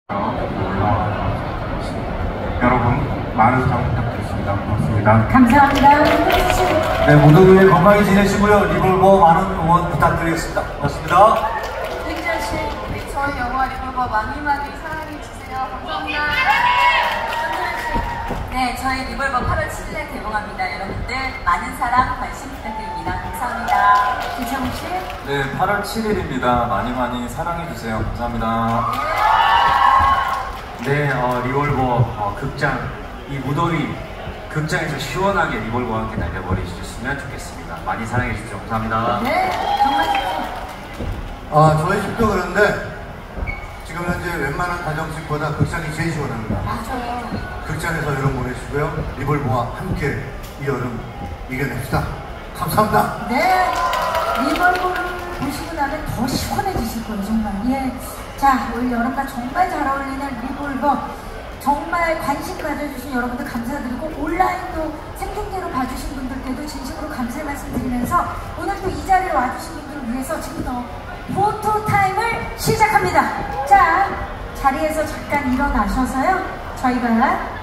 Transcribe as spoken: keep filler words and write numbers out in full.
여러분 많은 사랑 부탁드리겠습니다. 고맙습니다. 감사합니다. 네, 모두 건강히 지내시고요. 리볼버 많은 응원 부탁드리겠습니다. 고맙습니다. 김지현 씨, 우리 저희 영화 리볼버 많이 많이 사랑해 주세요. 감사합니다. 손준현 씨, 네, 저희 리볼버 팔월 칠일에 개봉합니다. 여러분들 많은 사랑, 관심 부탁드립니다. 감사합니다. 이창욱 씨. 네, 팔월 칠일입니다. 많이 많이 사랑해주세요. 감사합니다. 네, 어, 리볼버 어, 극장 이 무더위 극장에서 시원하게 리볼버와 함께 날려버리셨으면 좋겠습니다. 많이 사랑해주십시오. 감사합니다. 네, 정말 아, 저희 집도 그런데 지금 현재 웬만한 가정집보다 극장이 제일 시원합니다. 맞아요. 극장에서 여러분 보내시고요. 리볼버와 함께 이 여름 이겨냅시다. 감사합니다. 네, 리볼버를 보시고 나면 더 시원해지실 거예요, 정말. 예. 자, 올 여름과 정말 잘 어울리는 리볼버. 정말 관심 가져주신 여러분들 감사드리고, 온라인도 생중계로 봐주신 분들께도 진심으로 감사의 말씀 드리면서, 오늘 또 이 자리에 와주신 분들을 위해서 지금부터 포토 타임을 시작합니다. 자, 자리에서 잠깐 일어나셔서요, 저희가